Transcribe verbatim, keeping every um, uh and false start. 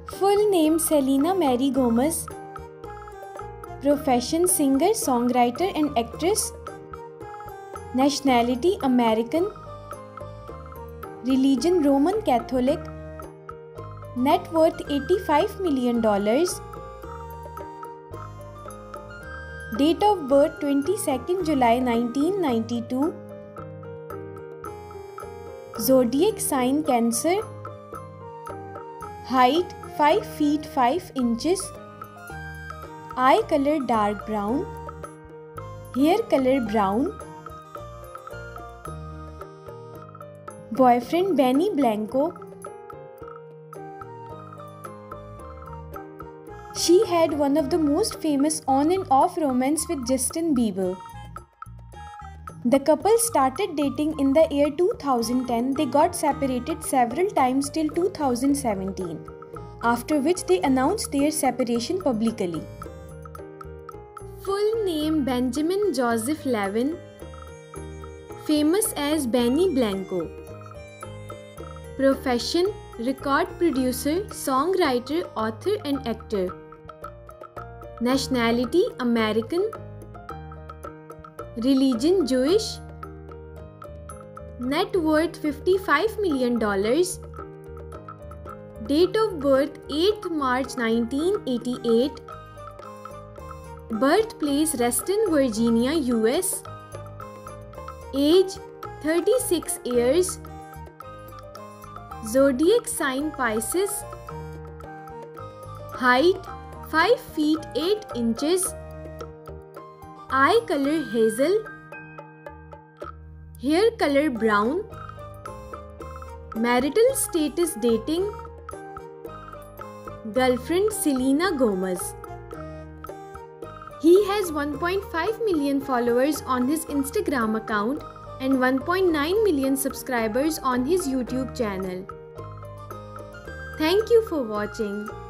Full name Selena Mary Gomez. Profession singer, songwriter and actress. Nationality American. Religion Roman Catholic. Net worth eighty-five million dollars. Date of birth twenty-second July nineteen ninety-two. Zodiac sign Cancer. Height five feet five inches. Eye color dark brown. Hair color brown. Boyfriend Benny Blanco. She had one of the most famous on and off romance with Justin Bieber. The couple started dating in the year two thousand ten. They got separated several times till two thousand seventeen, after which they announced their separation publicly. Full name Benjamin Joseph Levin. Famous as Benny Blanco. Profession record producer, songwriter, author and actor. Nationality American. Religion Jewish. Net worth fifty-five million dollars. Date of birth eighth March nineteen eighty-eight. Birthplace Reston, Virginia, U S. Age thirty-six years. Zodiac sign Pisces. Height five feet eight inches. Eye color hazel. Hair color brown. Marital status dating. Girlfriend Selena Gomez. He has one point five million followers on his Instagram account and one point nine million subscribers on his YouTube channel. Thank you for watching.